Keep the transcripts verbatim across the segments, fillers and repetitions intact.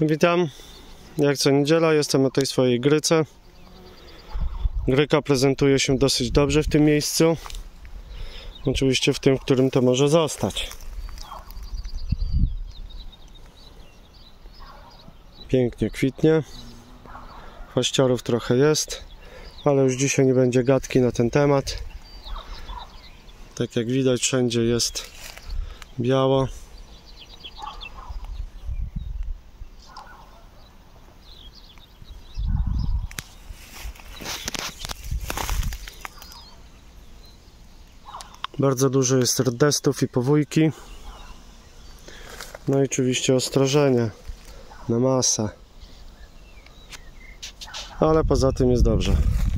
Witam, jak co niedziela jestem na tej swojej gryce. Gryka prezentuje się dosyć dobrze w tym miejscu. Oczywiście w tym, w którym to może zostać. Pięknie kwitnie. Chwaściorów trochę jest, ale już dzisiaj nie będzie gadki na ten temat. Tak jak widać, wszędzie jest biało. Bardzo dużo jest rdestów i powójki. No i oczywiście ostrożenie na masę. Ale poza tym jest dobrze.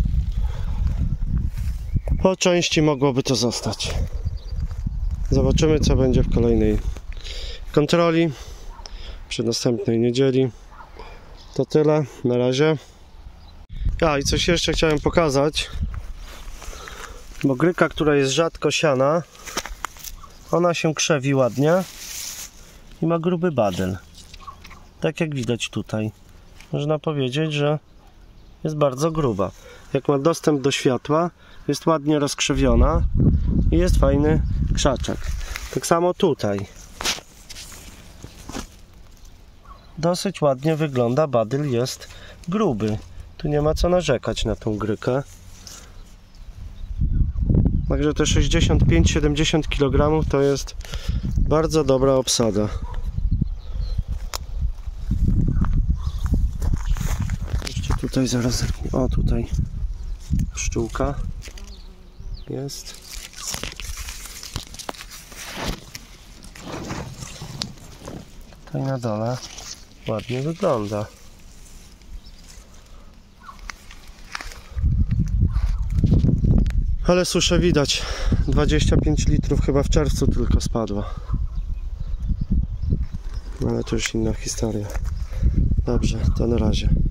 Po części mogłoby to zostać. Zobaczymy, co będzie w kolejnej kontroli przy następnej niedzieli. To tyle na razie. A i coś jeszcze chciałem pokazać. Bo gryka, która jest rzadko siana, ona się krzewi ładnie i ma gruby badyl. Tak jak widać tutaj. Można powiedzieć, że jest bardzo gruba. Jak ma dostęp do światła, jest ładnie rozkrzewiona i jest fajny krzaczek. Tak samo tutaj. Dosyć ładnie wygląda, badyl jest gruby. Tu nie ma co narzekać na tą grykę. Także te sześćdziesiąt pięć siedemdziesiąt kilogramów to jest bardzo dobra obsada. Jeszcze tutaj zaraz, o tutaj pszczółka jest. Tutaj na dole ładnie wygląda. Ale suszę widać, dwadzieścia pięć litrów chyba w czerwcu tylko spadło. Ale to już inna historia. Dobrze, to na razie.